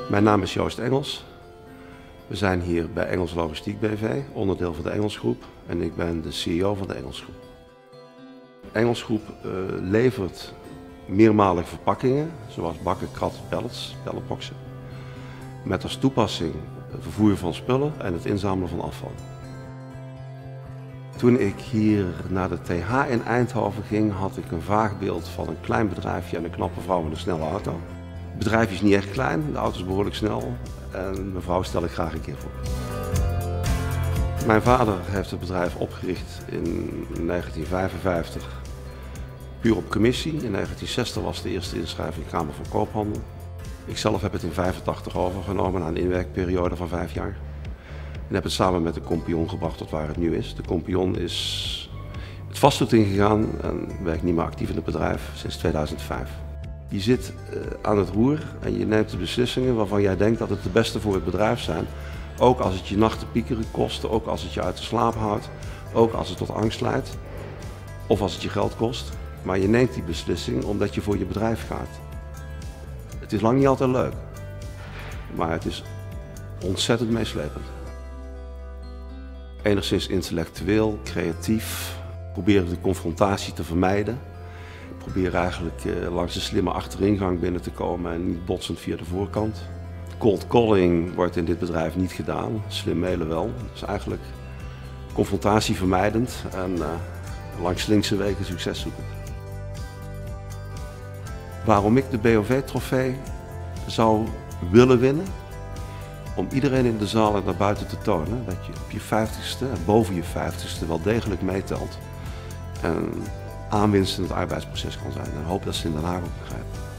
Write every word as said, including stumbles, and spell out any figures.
Mijn naam is Joost Engels. We zijn hier bij Engels Logistiek B V, onderdeel van de Engelsgroep, en ik ben de C E O van de Engelsgroep. Engelsgroep uh, levert meermalige verpakkingen, zoals bakken, kratten, pallets, palletboxen, met als toepassing het vervoer van spullen en het inzamelen van afval. Toen ik hier naar de T H in Eindhoven ging, had ik een vaag beeld van een klein bedrijfje en een knappe vrouw met een snelle auto. Het bedrijfje is niet echt klein, de auto is behoorlijk snel en mevrouw stel ik graag een keer voor. Mijn vader heeft het bedrijf opgericht in negentien vijfenvijftig, puur op commissie. In negentien zestig was de eerste inschrijving Kamer van Koophandel. Ik zelf heb het in negentien vijfentachtig overgenomen na een inwerkperiode van vijf jaar. En heb het samen met de Kompion gebracht tot waar het nu is. De Kompion is het vastgoed ingegaan en werkt niet meer actief in het bedrijf sinds tweeduizend vijf. Je zit uh, aan het roer en je neemt de beslissingen waarvan jij denkt dat het de beste voor het bedrijf zijn. Ook als het je nachten piekeren kost, ook als het je uit de slaap houdt, ook als het tot angst leidt of als het je geld kost. Maar je neemt die beslissing omdat je voor je bedrijf gaat. Het is lang niet altijd leuk, maar het is ontzettend meeslepend. Enigszins intellectueel, creatief, probeer de confrontatie te vermijden. Probeer eigenlijk uh, langs de slimme achteringang binnen te komen en niet botsend via de voorkant. Cold calling wordt in dit bedrijf niet gedaan, slim mailen wel. Dus eigenlijk confrontatie vermijdend en uh, langs slinkse wegen succes zoeken. Waarom ik de B O V-trofee zou willen winnen? Om iedereen in de zaal en naar buiten te tonen dat je op je vijftigste en boven je vijftigste wel degelijk meetelt. En aanwinst in het arbeidsproces kan zijn. En ik hoop dat ze in Den Haag ook begrijpen.